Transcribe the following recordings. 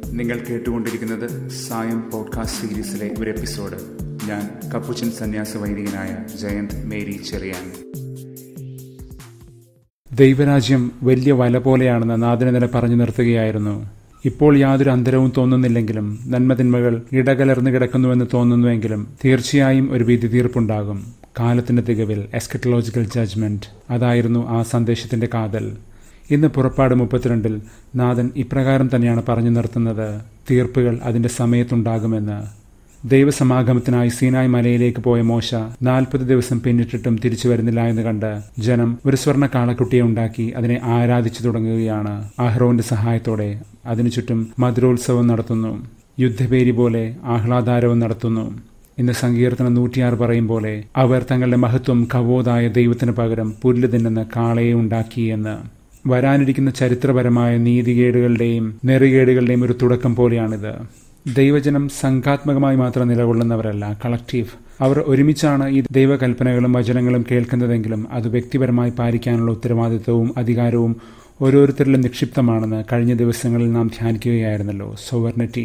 നിങ്ങൾ കേട്ടുകൊണ്ടിരിക്കുന്നത് സായം പോഡ്കാസ്റ്റ് സീരീസിലെ ഒരു എപ്പിസോഡ്. ഞാൻ കപ്പുച്ചൻ സന്യാസ വൈദികനായ ജയന്ത് മേരി ചെറിയാൻ. ദൈവരാജ്യം വലിയ വല പോലെയാണെന്ന് നാഥൻ ഇന്നലെ പറഞ്ഞു നിർത്തുകയായിരുന്നു. ഇപ്പോൾ യാതൊരു അന്തരവും തോന്നുന്നില്ലെങ്കിലും, നന്മതിന്മകൾ ഇടകലർന്നു കിടക്കുന്നുവെന്ന് തോന്നുന്നുവെങ്കിലും തീർച്ചയായും ഒരു വിധി തീർപ്പുണ്ടാകും. കാലത്തിന്റെ തികവിൽ എസ്കറ്റോളജിക്കൽ ജഡ്ജ്മെന്റ്, അതായിരുന്നു ആ സന്ദേശത്തിന്റെ കാതൽ. ഇന്ന് പുറപ്പാട് 32 നാഥൻ ഇപ്രകാരം തന്നെയാണ് പറഞ്ഞു നിർത്തുന്നത്: തീർപ്പുകൾ അതിന്റെ സമയത്തുണ്ടാകുമെന്ന്. ദൈവസമാഗമത്തിനായി സീനായ് മലയിലേക്ക് പോയ മോശ 40 ദിവസം പിന്നിട്ടിട്ടും തിരിച്ചു വരുന്നില്ല എന്ന് കണ്ട് ജനം ഒരു സ്വർണ്ണ കാളക്കുട്ടിയെ ഉണ്ടാക്കി അതിനെ ആരാധിച്ചു തുടങ്ങുകയാണ്. അഹ്റോന്റെ സഹായത്തോടെ അതിനു ചുറ്റും മധുരോത്സവം നടത്തുന്നു. യുദ്ധഭേരി പോലെ ആഹ്ലാദാരവും നടത്തുന്നു. ഇന്ന് സങ്കീർത്തനം 106 പറയും പോലെ, അവർ തങ്ങളുടെ മഹത്വം കവോതായ ദൈവത്തിന് പകരം പുല്ല് തിന്നുന്ന കാളയെ ഉണ്ടാക്കി എന്ന്. വരാനിരിക്കുന്ന ചരിത്രപരമായ നീതികേടുകളുടെയും നെറികേടുകളുടെയും ഒരു തുടക്കം പോലെയാണിത്. ദൈവജനം സംഘാത്മകമായി മാത്രം നിലകൊള്ളുന്നവരല്ല, കളക്റ്റീവ്. അവർ ഒരുമിച്ചാണ് ഈ ദൈവകൽപ്പനകളും വചനങ്ങളും കേൾക്കുന്നതെങ്കിലും അത് വ്യക്തിപരമായി പാലിക്കാനുള്ള ഉത്തരവാദിത്വവും അധികാരവും ഓരോരുത്തരിലും നിക്ഷിപ്തമാണെന്ന് കഴിഞ്ഞ ദിവസങ്ങളിൽ നാം ധ്യാനിക്കുകയായിരുന്നല്ലോ. സോവർണിറ്റി.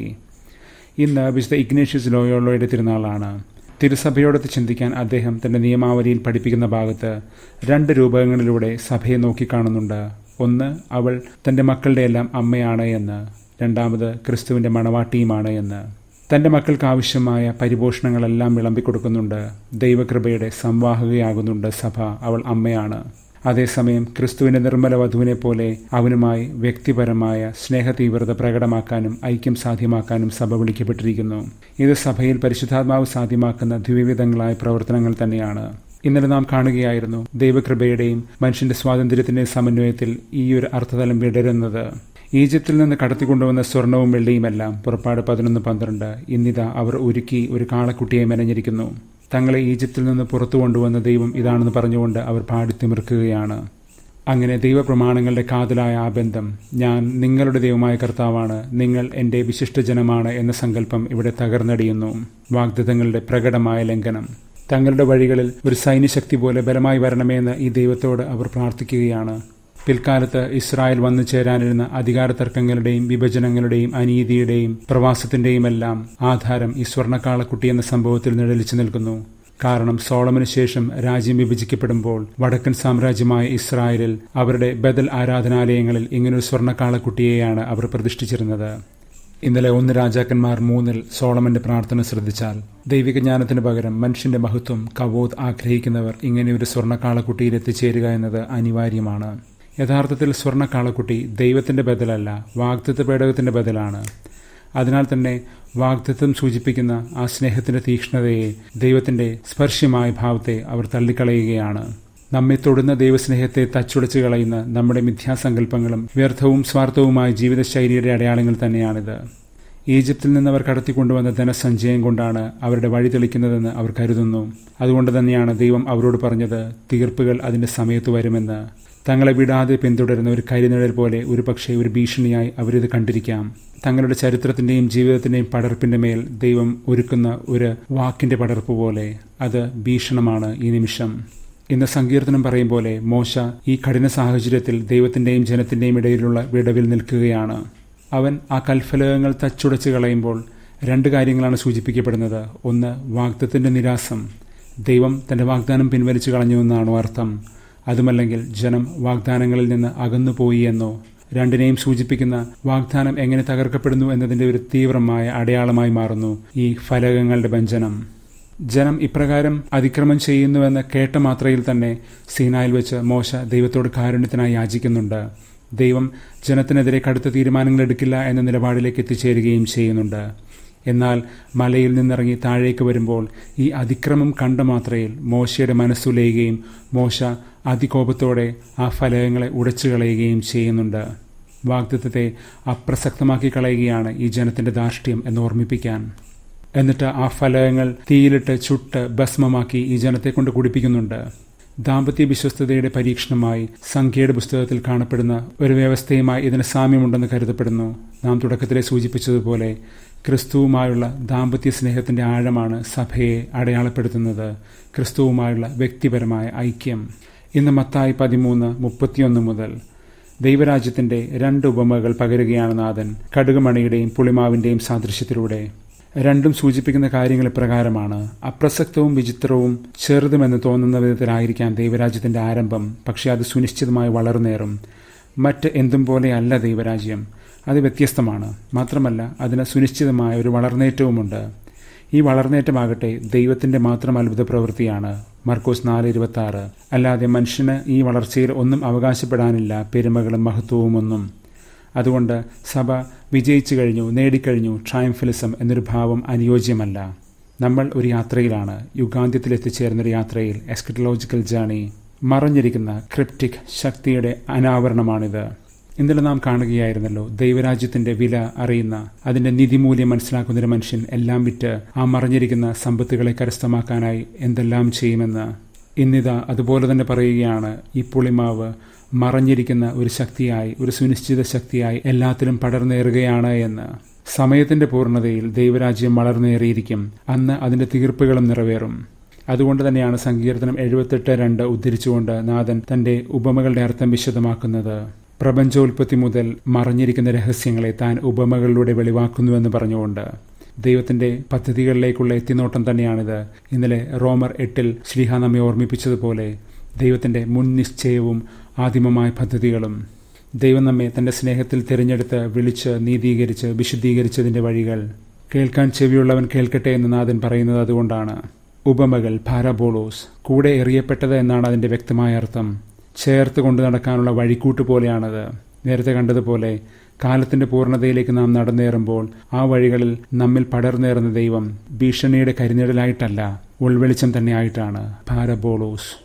ഇന്ന് വിശുദ്ധ ഇഗ്നേഷ്യസ് ലോയോളയുടെ തിരുനാളാണ്. തിരുസഭയോടൊത്ത് ചിന്തിക്കാൻ അദ്ദേഹം തന്റെ നിയമാവലിയിൽ പഠിപ്പിക്കുന്ന ഭാഗത്ത് 2 രൂപങ്ങളിലൂടെ സഭയെ നോക്കിക്കാണുന്നുണ്ട്. ഒന്ന്, അവൾ തന്റെ മക്കളുടെ എല്ലാം അമ്മയാണ് എന്ന്. രണ്ടാമത്, ക്രിസ്തുവിന്റെ മണവാട്ടിയുമാണ് എന്ന്. തന്റെ മക്കൾക്ക് ആവശ്യമായ പരിപോഷണങ്ങളെല്ലാം വിളമ്പിക്കൊടുക്കുന്നുണ്ട്. ദൈവകൃപയുടെ സംവാഹകയാകുന്നുണ്ട് സഭ. അവൾ അമ്മയാണ്. അതേസമയം ക്രിസ്തുവിന്റെ നിർമ്മല വധുവിനെ പോലെ അവനുമായി വ്യക്തിപരമായ സ്നേഹതീവ്രത പ്രകടമാക്കാനും ഐക്യം സാധ്യമാക്കാനും സഭ വിളിക്കപ്പെട്ടിരിക്കുന്നു. ഇത് സഭയിൽ പരിശുദ്ധാത്മാവ് സാധ്യമാക്കുന്ന ദ്വിവിധങ്ങളായ പ്രവർത്തനങ്ങൾ തന്നെയാണ്. ഇന്നലെ നാം കാണുകയായിരുന്നു ദൈവകൃപയുടെയും മനുഷ്യന്റെ സ്വാതന്ത്ര്യത്തിന്റെയും സമന്വയത്തിൽ ഈ ഒരു അർത്ഥതലം വിടരുന്നത്. ഈജിപ്തിൽ നിന്ന് കടത്തിക്കൊണ്ടുവന്ന സ്വർണവും വെള്ളിയുമെല്ലാം പുറപ്പാട് 11:12 ഇന്നിതാ അവർ ഒരുക്കി ഒരു കാളക്കുട്ടിയെ മെനഞ്ഞിരിക്കുന്നു. തങ്ങളെ ഈജിപ്തിൽ നിന്ന് പുറത്തു കൊണ്ടുവന്ന ദൈവം ഇതാണെന്ന് പറഞ്ഞുകൊണ്ട് അവർ പാടിത്തിമിർക്കുകയാണ്. അങ്ങനെ ദൈവപ്രമാണങ്ങളുടെ കാതലായ ആ ബന്ധം, ഞാൻ നിങ്ങളുടെ ദൈവമായ കർത്താവാണ്, നിങ്ങൾ എൻ്റെ വിശിഷ്ടജനമാണ് എന്ന സങ്കല്പം ഇവിടെ തകർന്നടിയുന്നു. വാഗ്ദത്തങ്ങളുടെ പ്രകടമായ ലംഘനം. തങ്ങളുടെ വഴികളിൽ ഒരു സൈന്യശക്തി പോലെ ബലമായി വരണമെന്ന് ഈ ദൈവത്തോട് അവർ പ്രാർത്ഥിക്കുകയാണ്. പിൽക്കാലത്ത് ഇസ്രായേൽ വന്നു ചേരാനിരുന്ന അധികാര തർക്കങ്ങളുടെയും വിഭജനങ്ങളുടെയും അനീതിയുടെയും പ്രവാസത്തിന്റെയും എല്ലാം ആധാരം ഈ സ്വർണ്ണക്കാളക്കുട്ടി എന്ന സംഭവത്തിൽ നിഴലിച്ചു നിൽക്കുന്നു. കാരണം സോളമന് ശേഷം രാജ്യം വിഭജിക്കപ്പെടുമ്പോൾ വടക്കൻ സാമ്രാജ്യമായ ഇസ്രായേലിൽ അവരുടെ ബദൽ ആരാധനാലയങ്ങളിൽ ഇങ്ങനൊരു സ്വർണ്ണക്കാളക്കുട്ടിയെയാണ് അവർ പ്രതിഷ്ഠിച്ചിരുന്നത്. ഇന്നലെ 1 രാജാക്കന്മാർ 3 സോളമന്റെ പ്രാർത്ഥന ശ്രദ്ധിച്ചാൽ, ദൈവിക ജ്ഞാനത്തിന് പകരം മനുഷ്യന്റെ മഹത്വം കവോത് ആഗ്രഹിക്കുന്നവർ ഇങ്ങനെയൊരു സ്വർണ്ണക്കാളക്കുട്ടിയിൽ എത്തിച്ചേരുക എന്നത് അനിവാര്യമാണ്. യഥാർത്ഥത്തിൽ സ്വർണ്ണക്കാളക്കുട്ടി ദൈവത്തിന്റെ ബദലല്ല, വാഗ്ദത്ത പേടകത്തിന്റെ ബദലാണ്. അതിനാൽ തന്നെ വാഗ്ദത്തം സൂചിപ്പിക്കുന്ന ആ സ്നേഹത്തിന്റെ തീക്ഷ്ണതയെ, ദൈവത്തിന്റെ സ്പർശ്യമായ ഭാവത്തെ അവർ തള്ളിക്കളയുകയാണ്. നമ്മെ തൊടുന്ന ദൈവസ്നേഹത്തെ തച്ചുടച്ചു കളയുന്ന നമ്മുടെ മിഥ്യാസങ്കല്പങ്ങളും വ്യർത്ഥവും സ്വാർത്ഥവുമായ ജീവിതശൈലിയുടെ അടയാളങ്ങൾ തന്നെയാണിത്. ഈജിപ്തിൽ നിന്ന് അവർ കടത്തിക്കൊണ്ടുവന്ന ധനസഞ്ചയം കൊണ്ടാണ് അവരുടെ വഴി തെളിക്കുന്നതെന്ന് അവർ കരുതുന്നു. അതുകൊണ്ട് തന്നെയാണ് ദൈവം അവരോട് പറഞ്ഞത്, തീർപ്പുകൾ അതിന്റെ സമയത്ത് വരുമെന്ന്. തങ്ങളെ വിടാതെ പിന്തുടരുന്ന ഒരു കരിനിഴൽ പോലെ ഒരുപക്ഷെ ഒരു ഭീഷണിയായി അവരിത് കണ്ടിരിക്കാം. തങ്ങളുടെ ചരിത്രത്തിന്റെയും ജീവിതത്തിന്റെയും പടർപ്പിന്റെ മേൽ ദൈവം ഒരുക്കുന്ന ഒരു വാക്കിന്റെ പടർപ്പ് പോലെ അത് ഭീഷണമാണ് ഈ നിമിഷം. ഇന്ന് സങ്കീർത്തനം പറയും പോലെ മോശ ഈ കഠിന സാഹചര്യത്തിൽ ദൈവത്തിന്റെയും ജനത്തിന്റെയും ഇടയിലുള്ള വിടവിൽ നിൽക്കുകയാണ്. അവൻ ആ കൽഫലകങ്ങൾ തച്ചുടച്ച് കളയുമ്പോൾ 2 കാര്യങ്ങളാണ് സൂചിപ്പിക്കപ്പെടുന്നത്. ഒന്ന്, വാഗ്ദത്തിന്റെ നിരാസം. ദൈവം തന്റെ വാഗ്ദാനം പിൻവലിച്ചു കളഞ്ഞുവെന്നാണോ അർത്ഥം? അതുമല്ലെങ്കിൽ ജനം വാഗ്ദാനങ്ങളിൽ നിന്ന് അകന്നുപോയി എന്നോ? രണ്ടിനെയും സൂചിപ്പിക്കുന്ന വാഗ്ദാനം എങ്ങനെ തകർക്കപ്പെടുന്നു എന്നതിന്റെ ഒരു തീവ്രമായ അടയാളമായി മാറുന്നു ഈ ഫലകങ്ങളുടെ ഭഞ്ജനം. ജനം ഇപ്രകാരം അതിക്രമം ചെയ്യുന്നുവെന്ന് കേട്ട മാത്രയിൽ തന്നെ സീനായിൽ വെച്ച് മോശ ദൈവത്തോട് കാരുണ്യത്തിനായി യാചിക്കുന്നുണ്ട്. ദൈവം ജനത്തിനെതിരെ കടുത്ത തീരുമാനങ്ങൾ എടുക്കില്ല എന്ന നിലപാടിലേക്ക് എത്തിച്ചേരുകയും ചെയ്യുന്നുണ്ട്. എന്നാൽ മലയിൽ നിന്നിറങ്ങി താഴേക്ക് വരുമ്പോൾ ഈ അതിക്രമം കണ്ട മാത്രയിൽ മോശയുടെ മനസ്സുലയുകയും മോശ അതികോപത്തോടെ ആ ഫലകങ്ങളെ ഉടച്ചു കളയുകയും ചെയ്യുന്നുണ്ട്. വാഗ്ദത്തത്തെ അപ്രസക്തമാക്കി കളയുകയാണ് ഈ ജനത്തിന്റെ ധാർഷ്ട്യം എന്ന് ഓർമ്മിപ്പിക്കാൻ. എന്നിട്ട് ആ ഫലകങ്ങൾ തീയിലിട്ട് ചുട്ട് ഭസ്മമാക്കി ഈ ജനത്തെ കൊണ്ട് കുടിപ്പിക്കുന്നുണ്ട്. ദാമ്പത്യ വിശ്വസ്തതയുടെ പരീക്ഷണമായി സംഖ്യയുടെ പുസ്തകത്തിൽ കാണപ്പെടുന്ന ഒരു വ്യവസ്ഥയുമായി ഇതിന് സാമ്യമുണ്ടെന്ന് കരുതപ്പെടുന്നു. നാം തുടക്കത്തിലെ സൂചിപ്പിച്ചതുപോലെ ക്രിസ്തുവുമായുള്ള ദാമ്പത്യ സ്നേഹത്തിന്റെ ആഴമാണ് സഭയെ അടയാളപ്പെടുത്തുന്നത്, ക്രിസ്തുവുമായുള്ള വ്യക്തിപരമായ ഐക്യം. ഇന്ന് മത്തായി 13:31 മുതൽ ദൈവരാജ്യത്തിന്റെ 2 ഉപമകൾ പകരുകയാണ് നാഥൻ, കടുകുമണിയുടെയും പുളിമാവിന്റെയും സാദൃശ്യത്തിലൂടെ. രണ്ടും സൂചിപ്പിക്കുന്ന കാര്യങ്ങൾ ഇപ്രകാരമാണ്. അപ്രസക്തവും വിചിത്രവും ചെറുതുമെന്ന് തോന്നുന്ന വിധത്തിലായിരിക്കാം ദൈവരാജ്യത്തിന്റെ ആരംഭം, പക്ഷെ അത് സുനിശ്ചിതമായി വളർന്നേറും. മറ്റ് എന്തും പോലെയല്ല ദൈവരാജ്യം, അത് വ്യത്യസ്തമാണ്. മാത്രമല്ല അതിന് സുനിശ്ചിതമായ ഒരു വളർന്നേറ്റവുമുണ്ട്. ഈ വളർന്നേറ്റമാകട്ടെ ദൈവത്തിന്റെ മാത്രം അത്ഭുത പ്രവൃത്തിയാണ്. മർക്കോസ് 4:26. അല്ലാതെ മനുഷ്യന് ഈ വളർച്ചയിൽ ഒന്നും അവകാശപ്പെടാനില്ല, പെരുമകളും മഹത്വവും ഒന്നും. അതുകൊണ്ട് സഭ വിജയിച്ചു കഴിഞ്ഞു, നേടിക്കഴിഞ്ഞു, ട്രയംഫലിസം എന്നൊരു ഭാവം അനുയോജ്യമല്ല. നമ്മൾ ഒരു യാത്രയിലാണ്, യുഗാന്ത്യത്തിൽ എത്തിച്ചേരുന്നൊരു യാത്രയിൽ, എസ്കറ്റോളജിക്കൽ ജേണി. മറഞ്ഞിരിക്കുന്ന ക്രിപ്റ്റിക് ശക്തിയുടെ അനാവരണമാണിത്. ഇന്നലെ നാം കാണുകയായിരുന്നല്ലോ, ദൈവരാജ്യത്തിന്റെ വില അറിയുന്ന, അതിന്റെ നിധിമൂല്യം മനസ്സിലാക്കുന്നൊരു മനുഷ്യൻ എല്ലാം വിറ്റ് ആ മറഞ്ഞിരിക്കുന്ന സമ്പത്തുകളെ കരസ്ഥമാക്കാനായി എന്തെല്ലാം ചെയ്യുമെന്ന്. ഇന്നിതാ അതുപോലെ തന്നെ പറയുകയാണ്, ഈ പുളിമാവ് മറഞ്ഞിരിക്കുന്ന ഒരു ശക്തിയായി, ഒരു സുനിശ്ചിത ശക്തിയായി എല്ലാത്തിലും പടർന്നേറുകയാണ് എന്ന്. സമയത്തിന്റെ പൂർണ്ണതയിൽ ദൈവരാജ്യം വളർന്നേറിയിരിക്കും. അന്ന് അതിന്റെ തീർപ്പുകളും നിറവേറും. അതുകൊണ്ട് തന്നെയാണ് സങ്കീർത്തനം 78:2 ഉദ്ധരിച്ചുകൊണ്ട് നാഥൻ തന്റെ ഉപമകളുടെ അർത്ഥം വിശദമാക്കുന്നത്. പ്രപഞ്ചോൽപത്തി മുതൽ മറഞ്ഞിരിക്കുന്ന രഹസ്യങ്ങളെ താൻ ഉപമകളിലൂടെ വെളിവാക്കുന്നുവെന്ന് പറഞ്ഞുകൊണ്ട്. ദൈവത്തിന്റെ പദ്ധതികളിലേക്കുള്ള എത്തിനോട്ടം തന്നെയാണിത്. ഇന്നലെ റോമർ 8 ശ്ലീഹ നമ്മെ ഓർമ്മിപ്പിച്ചതുപോലെ ദൈവത്തിന്റെ മുൻ നിശ്ചയവും ആദിമമായ പദ്ധതികളും, ദൈവം നമ്മെ തന്റെ സ്നേഹത്തിൽ തിരഞ്ഞെടുത്ത് വിളിച്ച് നീതീകരിച്ച് വിശുദ്ധീകരിച്ചതിന്റെ വഴികൾ. കേൾക്കാൻ ചെവിയുള്ളവൻ കേൾക്കട്ടെ എന്ന് നാഥൻ പറയുന്നത് അതുകൊണ്ടാണ്. ഉപമകൾ, പാരാബോളോസ്, കൂടെ എറിയപ്പെട്ടത് എന്നാണ് അതിന്റെ വ്യക്തമായ അർത്ഥം. ചേർത്ത് കൊണ്ടു നടക്കാനുള്ള വഴിക്കൂട്ട് പോലെയാണത്. നേരത്തെ കണ്ടതുപോലെ കാലത്തിന്റെ പൂർണ്ണതയിലേക്ക് നാം നടന്നേറുമ്പോൾ ആ വഴികളിൽ നമ്മിൽ പടർന്നേറുന്ന ദൈവം ഭീഷണിയുടെ കരിനിഴലായിട്ടല്ല, ഉൾവെളിച്ചം തന്നെയായിട്ടാണ്. പാരാബോളോസ്.